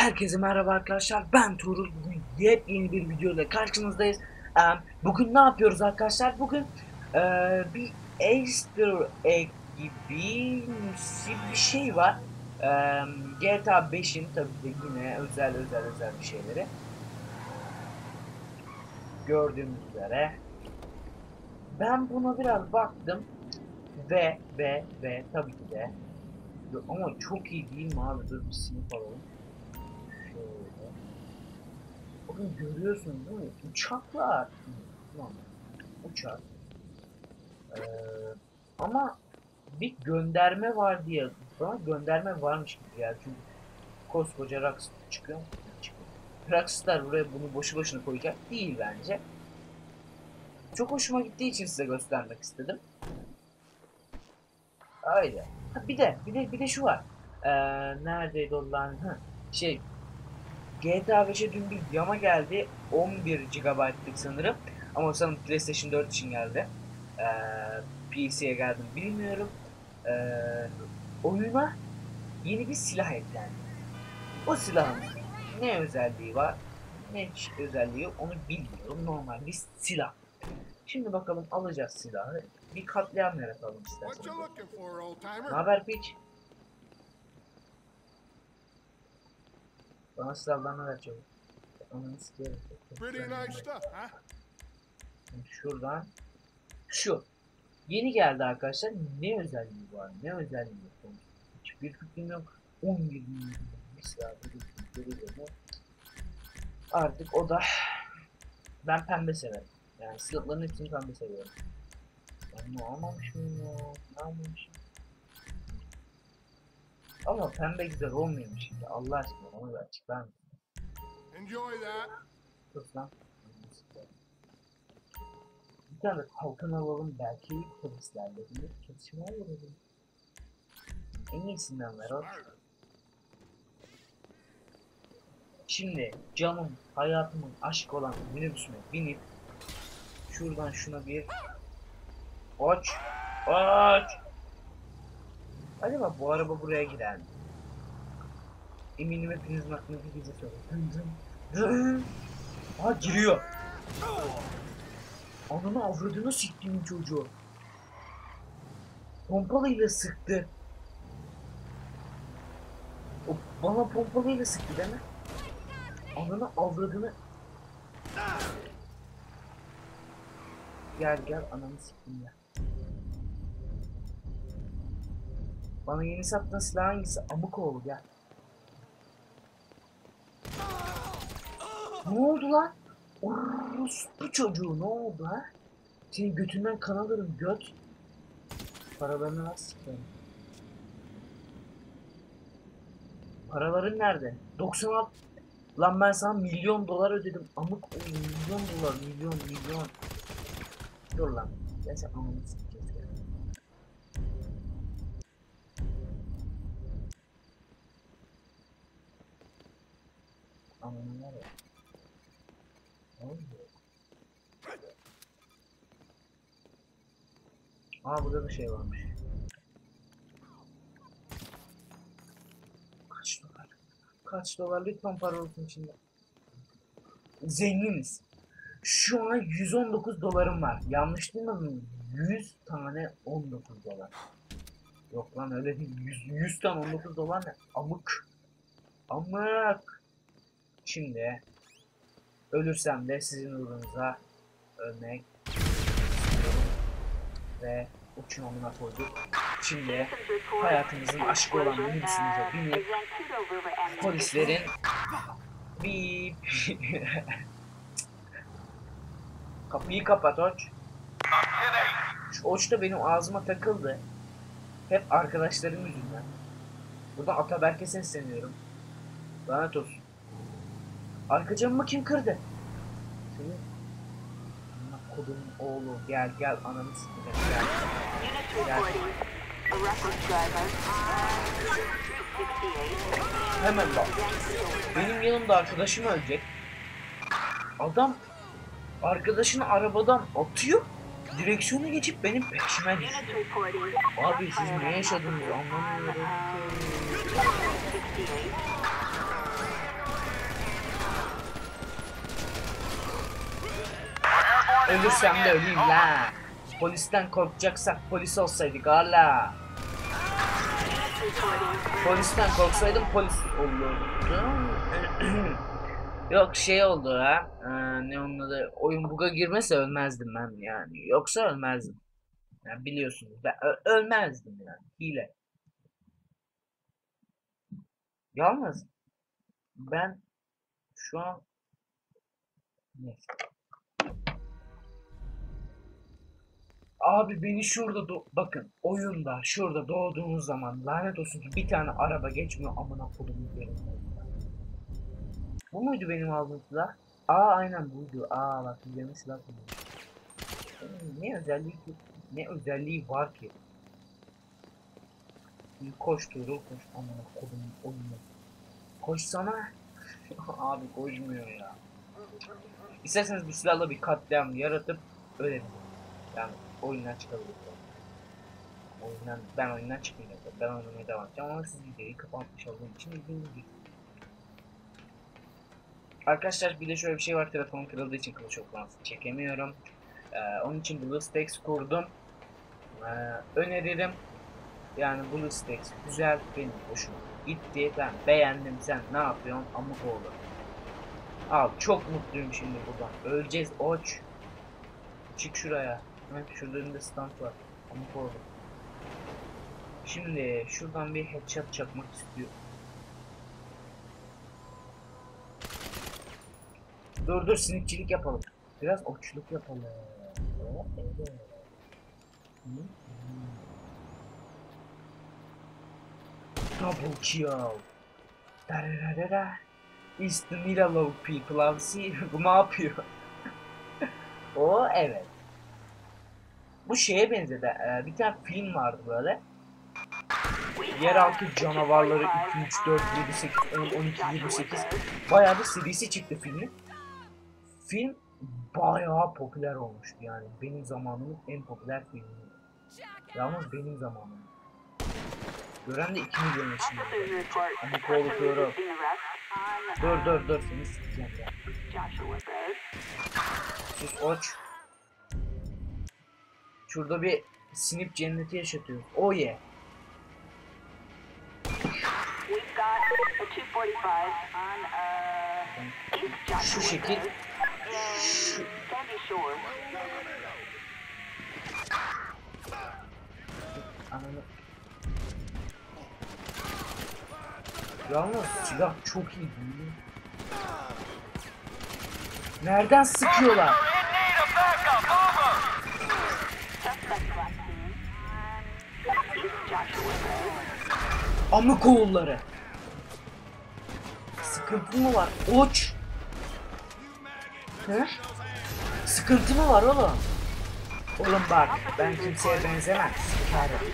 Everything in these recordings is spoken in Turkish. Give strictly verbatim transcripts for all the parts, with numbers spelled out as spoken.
Herkese merhaba arkadaşlar, ben Tuğrul. Bugün yepyeni bir video ile karşınızdayız. Em, Bugün ne yapıyoruz arkadaşlar? Bugün e, bir Easter egg gibi bir şey var. Em, G T A beşin tabii ki de yine özel özel özel bir şeyleri. Gördüğünüz üzere. Ben buna biraz baktım ve ve ve tabii ki de ama çok iyi değil mi abi? Dur bir sınıf alalım. Şöyle. Bakın görüyorsunuz değil mi? Uçaklar. Tamam. Uçak. Ee, ama bir gönderme var diye bana gönderme varmış gibi yani çünkü koskoca Rockstar çıkıyor. çıkıyor. Rockstar buraya bunu boşu boşuna koyacak değil bence. Çok hoşuma gittiği için size göstermek istedim. Öyle. Ha, bir de bir de bir de şu var. Ee, neredeydi o lan? Ha, şey G T A beşe dün bir yama geldi. on bir gigabaytlık sanırım. Ama sanırım PlayStation dört için geldi. Ee, P C'ye geldim bilmiyorum. Ee, oyuna yeni bir silah eklendi. O silahın ne özelliği var, ne özelliği yok onu bilmiyorum. Normal bir silah. Şimdi bakalım alacağız silahı. Bir katliam yaratalım isterseniz. Ne haber piç? Bana silahlarını ver çabuk. Onu isteyelim. Şuradan. Şu. Yeni geldi arkadaşlar. Ne özelliği var? Ne özelliği yok? Hiçbir fikrim yok. on yedi mesela artık o da ben pembe severim. Yani silahların hepsini pembe seviyorum. Ben bunu almamış mıyım ya? Ne almamışım? Ama pembe güzel olmuyor mu şimdi? Allah aşkına onu da açıklar mısın? Enjoy that. Sus lan. Bir tane kalkan alalım belki polislerle bir çatışmaya verelim. En iyisinden ver o. Şimdi canım, hayatımın aşkı olan minibüsüme binip şuradan şuna bir aç, aç. Acaba bu araba buraya girer mi? Eminim hepinizin aklına bir gece soru. Ha giriyor. Ananı avradını siktiğim çocuğu. Pompalıyla sıktı. O bana pompalıyla sıktı değil mi? Ananı avradını. Gel gel ananı siktim ya. Bana yeni sattığın silah hangisi? Amık oğlu gel. Ne oldu lan? Bu çocuğu ne oldu ha? Senin götünden kan alırım göt. Paralarını nasıl sikeyim? Paraların nerede? doksan altı. Lan ben sana milyon dolar ödedim. Amık o milyon dolar milyon milyon. Dur lan. Ben sen ananı sikeceğiz ya. Ananı nereye? Ne oluyor? Aa burada da şey varmış. Kaç dolar? Kaç dolar lütfen para olsun içinde. Zenginiz. Şu an yüz on dokuz dolarım var. Yanlış duymadım. yüz tane on dokuz dolar. Yok lan öyle değil. yüz, yüz tane on dokuz dolar ne? Amık. Amık. Şimdi ölürsem de sizin uğrunuza ölmek istiyorum. Ve uçun amına koyduk. Şimdi hayatımızın aşkı olan minibüsümüze binip polislerin bip kapıyı kapat Oç. Şu Oç da benim ağzıma takıldı. Hep arkadaşlarım yüzünden. Buradan Ataberk'e sesleniyorum. Lanet olsun. Arka camımı kim kırdı? Senin amına kodumun oğlu. Gel gel ananı sikeceğim gel. Gel. Hemen bak. Benim yanımda arkadaşım ölecek. Adam arkadaşını arabadan atıyor. Direksiyonu geçip benim peşime düşüyor. Abi siz ne yaşadınız anlamıyorum. Ölürsem de öleyim la. Polisten korkacaksak polis olsaydık hala. Polisten korksaydım polis olurdum. Yok şey oldu ha. Ee, ne onun adı? Oyun bug'a girmese ölmezdim ben yani. Yoksa ölmezdim. Yani biliyorsunuz ben ö- ölmezdim yani. Hile. Yalnız ben şu an neyse. Abi beni şurada do bakın oyunda şurada doğduğunuz zaman lanet olsun ki bir tane araba geçmiyor amına kodumun yerine. Bu muydu benim aldığım silah? Aa aynen buydu. Aa bak üzerine silah koymuş. Hmm, Ne özelliği ki? Ne özelliği var ki? Bir koş Tuğrul koş amına kodumun oyunu. Koşsana. Abi koşmuyor ya. İsterseniz bu silahla bir katliam yaratıp ölelim. Yani oyundan çıkabiliriz. Oyundan, ben oyundan çıkmayacağım. Ben oynamaya devam edeceğim ama siz videoyu kapatmış olduğum için bildiğiniz gibi. Arkadaşlar bir de şöyle bir şey var. Telefonum kırıldığı için Clash of Clans'ı çekemiyorum. Ee, onun için BlueStacks kurdum. Ee, öneririm. Yani BlueStacks güzel. Benim hoşuma gitti. Ben beğendim. Sen ne yapıyorsun? Amık oğlu. Al çok mutluyum şimdi buradan. Öleceğiz oç. Çık şuraya. Evet, şurada önünde stand var. Amık oğlu. Şimdi şuradan bir headshot çakmak istiyorum. Dur dur sinikçilik yapalım. Biraz okçuluk yapalım. Evet. Hı? Double kill. Da da da da. It's the middle of people. Abi see bu ne yapıyor? O evet. Bu şeye benzedi. Ee, bir tane film vardı böyle. Yeraltı canavarları iki, üç, dört, yedi, sekiz, on, on iki, yirmi sekiz. Bayağı bir serisi çıktı filmin. Film bayağı popüler olmuştu yani. Benim zamanımın en popüler filmi. Yalnız benim zamanım. Gören de iki milyon yaşında. Ama korkuyorum. Dur dur dur seni sikeceğim ya. Sus oç. Şurada bir sinip cenneti yaşatıyoruz. Oh yeah. Şu şekil. Şu. Ananı. Yalnız silah çok iyi değil mi? Nereden sıkıyorlar? Amık oğulları. Sıkıntı mı var? Oç. He? Sıkıntı mı var oğlum? Oğlum bak ben kimseye benzemem. Sikerim.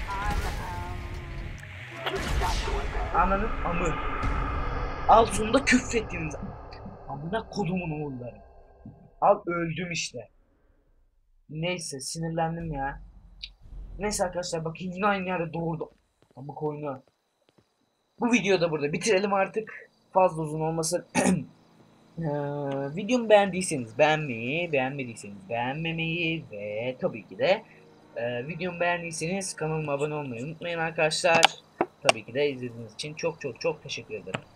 Ananın amı. Al sonunda küfrettiğiniz. Amına kodumun oğulları. Al öldüm işte. Neyse sinirlendim ya. Neyse arkadaşlar bakın yine aynı yerde doğurdu. Amık oyunu. Bu videoyu da burada bitirelim artık. Fazla uzun olmasın. Ee, videomu beğendiyseniz beğenmeyi, beğenmediyseniz beğenmemeyi ve tabii ki de e, videomu beğendiyseniz kanalıma abone olmayı unutmayın arkadaşlar. Tabii ki de izlediğiniz için çok çok çok teşekkür ederim.